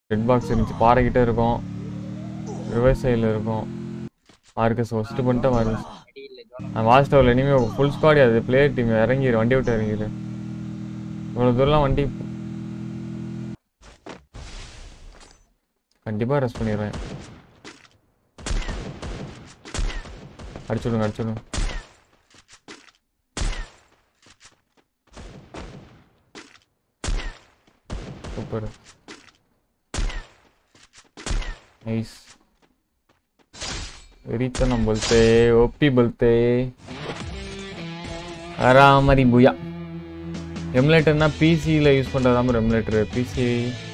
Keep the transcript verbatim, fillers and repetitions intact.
Red box இருந்துச்சு, பாறைக்கிட்ட இருக்கும், reverse சைடில் இருக்கும். மார்க்கஸ் ஃபஸ்ட்டு பண்ணிட்டு மார்க்கஸ் நான் வாட்ச் டவரில் இனிமேல் ஃபுல் ஸ்குவாட் அது பிளேயர் டீம் இறங்கிடு, வண்டி விட்டு இறங்கிடு. இவ்வளோ தூரம்லாம் வண்டி கண்டிப்பாக ரெஸ்ட் பண்ணிடுவேன். அடிச்சுடுங்க அடிச்சுடுங்க. Super nice. வெறித்தனம் बोलते ओपी बोलते आरामरी बुया. எமுலேட்டர்னா பிசியில் யூஸ் பண்ணுறதாம எமுலேட்டர் பிசி